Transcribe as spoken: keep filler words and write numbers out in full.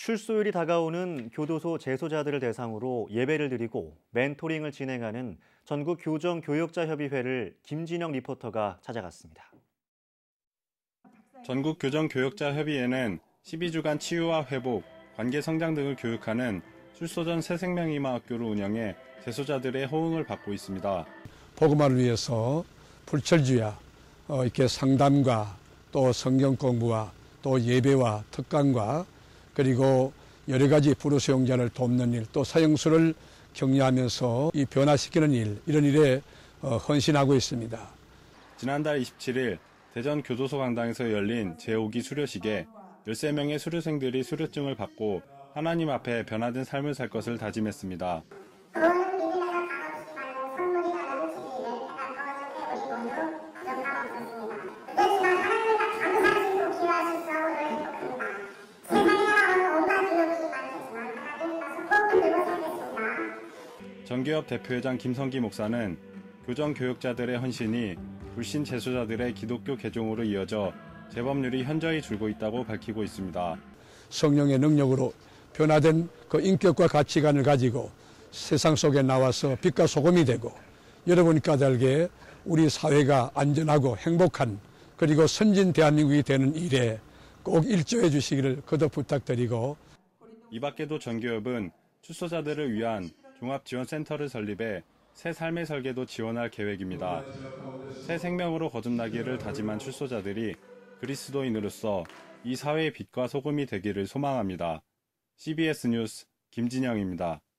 출소율이 다가오는 교도소 재소자들을 대상으로 예배를 드리고 멘토링을 진행하는 전국교정교역자협의회를 김진영 리포터가 찾아갔습니다. 전국교정교역자협의회는 십이 주간 치유와 회복, 관계 성장 등을 교육하는 출소 전 새생명희망학교를 운영해 재소자들의 호응을 받고 있습니다. 복음화를 위해서 불철주야 어, 이렇게 상담과 또 성경 공부와 또 예배와 특강과 그리고 여러 가지 불우수용자를 돕는 일, 또 사형수를 격려하면서 이 변화시키는 일, 이런 일에 어, 헌신하고 있습니다. 지난달 이십칠 일 대전 교도소 강당에서 열린 제오 기 수료식에 열세 명의 수료생들이 수료증을 받고 하나님 앞에 변화된 삶을 살 것을 다짐했습니다. 전교협 대표회장 김성기 목사는 교정교역자들의 헌신이 불신 재소자들의 기독교 개종으로 이어져 재범률이 현저히 줄고 있다고 밝히고 있습니다. 성령의 능력으로 변화된 그 인격과 가치관을 가지고 세상 속에 나와서 빛과 소금이 되고 여러분이 까닭에 우리 사회가 안전하고 행복한 그리고 선진 대한민국이 되는 일에 꼭 일조해 주시기를 거듭 부탁드리고, 이 밖에도 전교협은 출소자들을 위한 종합지원센터를 설립해 새 삶의 설계도 지원할 계획입니다. 새 생명으로 거듭나기를 다짐한 출소자들이 그리스도인으로서 이 사회의 빛과 소금이 되기를 소망합니다. 씨비에스 뉴스 김진영입니다.